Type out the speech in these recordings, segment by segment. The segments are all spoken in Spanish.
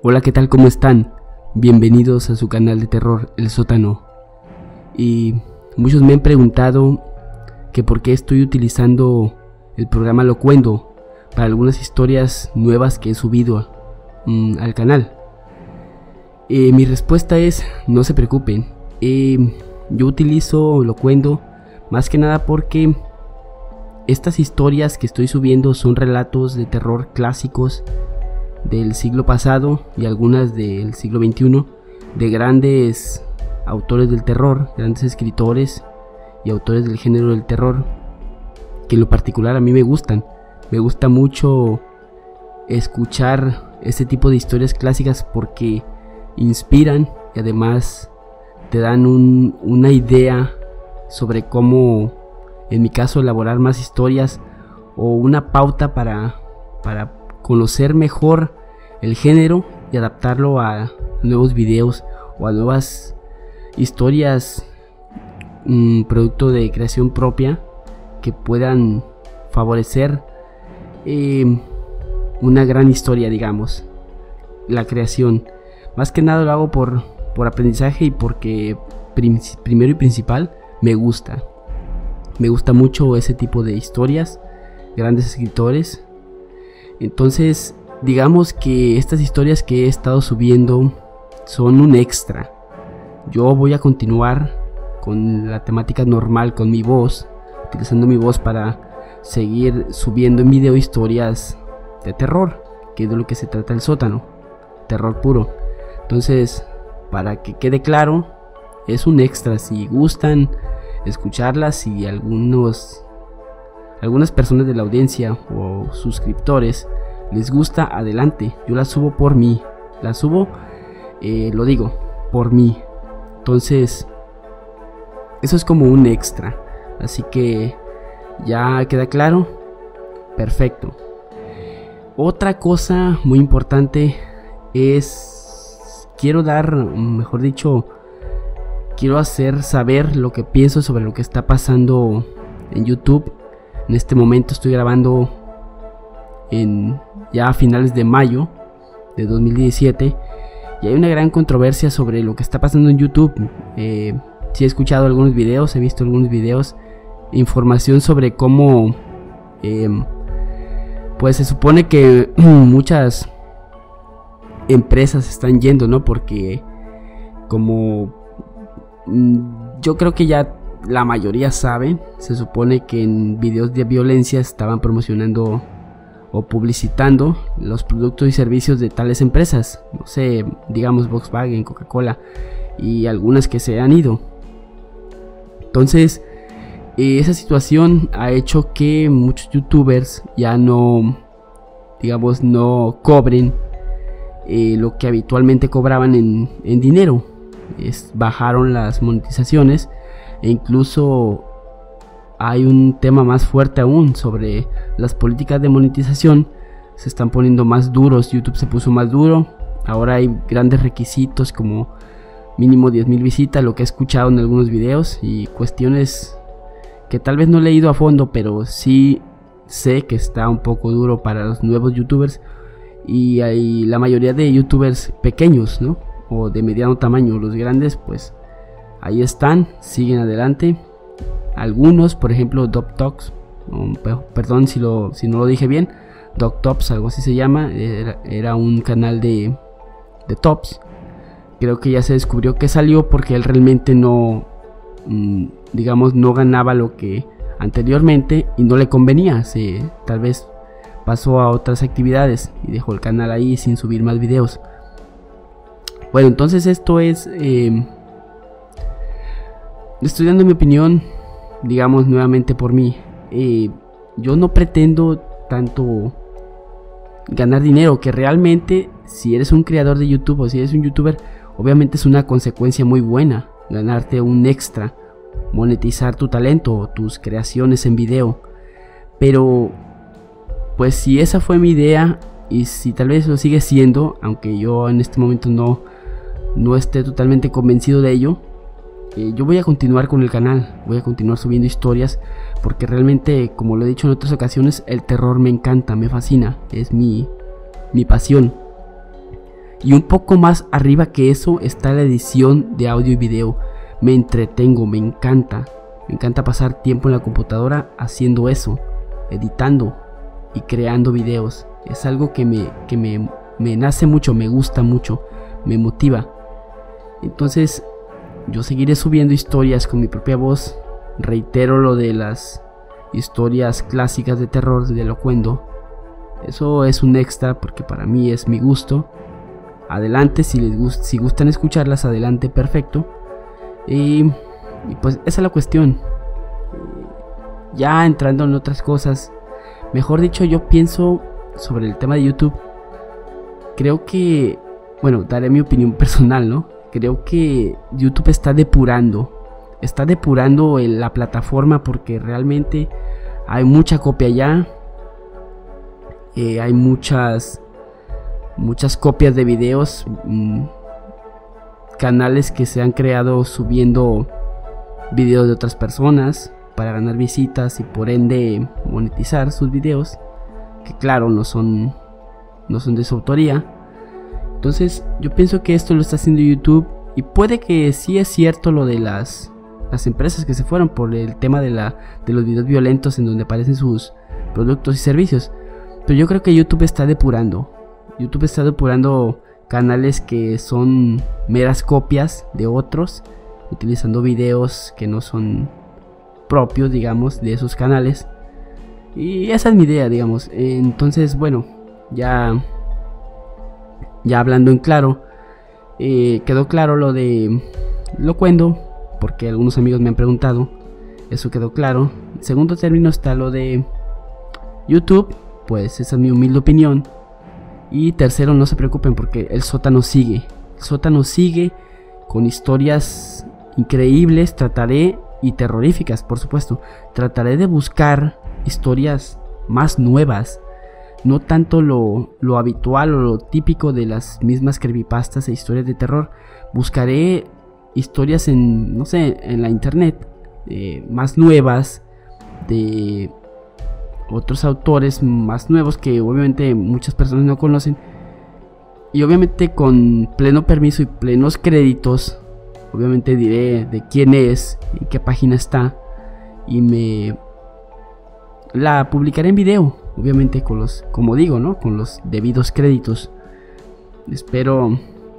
Hola, ¿qué tal? ¿Cómo están? Bienvenidos a su canal de terror, El Sótano. Y muchos me han preguntado que por qué estoy utilizando el programa Locuendo para algunas historias nuevas que he subido al canal. Mi respuesta es: no se preocupen. Yo utilizo Locuendo más que nada porque estas historias que estoy subiendo son relatos de terror clásicos del siglo pasado y algunas del siglo XXI, de grandes autores del terror, grandes escritores y autores del género del terror, que en lo particular a mí me gustan. Me gusta mucho escuchar este tipo de historias clásicas porque inspiran y además te dan una idea sobre cómo, en mi caso, elaborar más historias o una pauta para conocer mejor el género y adaptarlo a nuevos videos o a nuevas historias, producto de creación propia, que puedan favorecer una gran historia, digamos, la creación. Más que nada lo hago por aprendizaje y porque primero y principal me gusta mucho ese tipo de historias, grandes escritores. Entonces, digamos que estas historias que he estado subiendo son un extra. Yo voy a continuar con la temática normal, con mi voz, utilizando mi voz para seguir subiendo en video historias de terror, que es de lo que se trata El Sótano, terror puro. Entonces, para que quede claro, es un extra. Si gustan escucharlas y algunas personas de la audiencia o suscriptores les gusta, adelante. Yo las subo por mí, lo digo, por mí. Entonces, eso es como un extra. Así que ya queda claro. Perfecto. Otra cosa muy importante es, quiero hacer saber lo que pienso sobre lo que está pasando en YouTube. En este momento estoy grabando ya a finales de mayo de 2017 y hay una gran controversia sobre lo que está pasando en YouTube. Sí he escuchado algunos videos, he visto algunos videos, información sobre cómo pues se supone que muchas empresas están yendo, ¿no? Porque como yo creo que ya la mayoría sabe, se supone que en videos de violencia estaban promocionando o publicitando los productos y servicios de tales empresas, no sé, digamos Volkswagen, Coca-Cola y algunas que se han ido. Entonces, esa situación ha hecho que muchos youtubers ya no cobren lo que habitualmente cobraban en dinero. Bajaron las monetizaciones e incluso hay un tema más fuerte aún sobre las políticas de monetización. Se están poniendo más duros, YouTube se puso más duro. Ahora hay grandes requisitos como mínimo 10,000 visitas, lo que he escuchado en algunos videos, y cuestiones que tal vez no he leído a fondo, pero sí sé que está un poco duro para los nuevos youtubers y hay la mayoría de youtubers pequeños, ¿no? O de mediano tamaño. Los grandes pues ahí están, siguen adelante. Algunos, por ejemplo DocTops, perdón si no lo dije bien, DocTops, algo así se llama, era un canal de tops. Creo que ya se descubrió que salió porque él realmente no ganaba lo que anteriormente y no le convenía. Tal vez pasó a otras actividades y dejó el canal ahí sin subir más videos. Bueno, entonces esto es, estoy dando mi opinión, digamos, nuevamente por mí. Yo no pretendo tanto ganar dinero, que realmente si eres un creador de YouTube o si eres un youtuber, obviamente es una consecuencia muy buena ganarte un extra, monetizar tu talento o tus creaciones en video. Pero pues si esa fue mi idea y si tal vez lo sigue siendo, aunque yo en este momento no esté totalmente convencido de ello, yo voy a continuar con el canal, voy a continuar subiendo historias porque realmente, como lo he dicho en otras ocasiones, el terror me encanta, me fascina, es mi pasión. Y un poco más arriba que eso está la edición de audio y video. Me entretengo, me encanta pasar tiempo en la computadora haciendo eso, editando y creando videos. Es algo que me nace mucho, me gusta mucho, me motiva. Entonces yo seguiré subiendo historias con mi propia voz. Reitero lo de las historias clásicas de terror de Locuendo. Eso es un extra porque para mí es mi gusto. Adelante, si gustan escucharlas, adelante, perfecto. Y pues esa es la cuestión. Ya entrando en otras cosas, mejor dicho, yo pienso sobre el tema de YouTube. Creo que, bueno, daré mi opinión personal, ¿no? Creo que YouTube está depurando la plataforma porque realmente hay mucha copia ya. Hay muchas copias de videos, canales que se han creado subiendo videos de otras personas para ganar visitas y por ende monetizar sus videos, que claro no son de su autoría. Entonces yo pienso que esto lo está haciendo YouTube, y puede que sí es cierto lo de las empresas que se fueron por el tema de los videos violentos en donde aparecen sus productos y servicios, pero yo creo que YouTube está depurando canales que son meras copias de otros, utilizando videos que no son propios, digamos, de esos canales. Y esa es mi idea, digamos. Entonces, bueno, ya hablando en claro, quedó claro lo de Locuendo, porque algunos amigos me han preguntado. Eso quedó claro. En segundo término está lo de YouTube, pues esa es mi humilde opinión. Y tercero, no se preocupen porque el sótano sigue. El sótano sigue con historias increíbles, y terroríficas, por supuesto. Trataré de buscar historias más nuevas, no tanto lo habitual o lo típico de las mismas creepypastas e historias de terror. Buscaré historias en la internet, más nuevas, de otros autores más nuevos que obviamente muchas personas no conocen, y obviamente con pleno permiso y plenos créditos. Obviamente diré de quién es, en qué página está, y la publicaré en video, obviamente con los, como digo, ¿no?, con los debidos créditos. Espero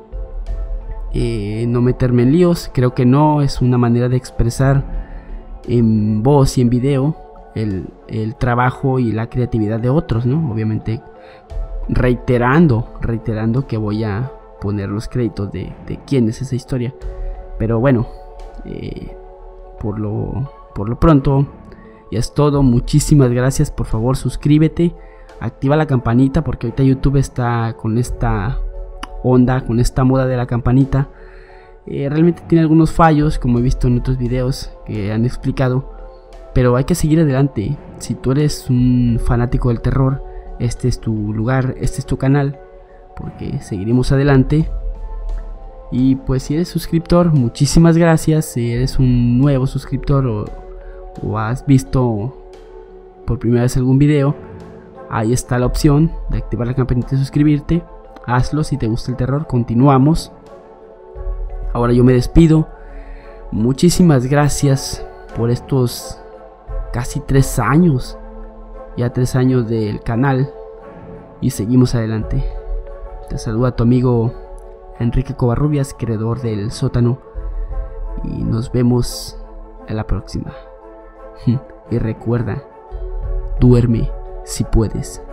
no meterme en líos. Creo que no es una manera de expresar en voz y en video el trabajo y la creatividad de otros, ¿no? Obviamente reiterando que voy a poner los créditos de quién es esa historia. Pero bueno, por lo pronto ya es todo. Muchísimas gracias. Por favor, suscríbete, activa la campanita, porque ahorita YouTube está con esta onda, con esta moda de la campanita. Realmente tiene algunos fallos, como he visto en otros videos que han explicado, pero hay que seguir adelante. Si tú eres un fanático del terror, este es tu lugar, este es tu canal, porque seguiremos adelante. Y pues si eres suscriptor, muchísimas gracias. Si eres un nuevo suscriptor o has visto por primera vez algún video, ahí está la opción de activar la campanita y suscribirte. Hazlo si te gusta el terror. Continuamos. Ahora yo me despido. Muchísimas gracias por estos casi 3 años. Ya 3 años del canal. Y seguimos adelante. Te saluda tu amigo Enrique Covarrubias, creador del sótano. Y nos vemos en la próxima. Y recuerda, duerme si puedes.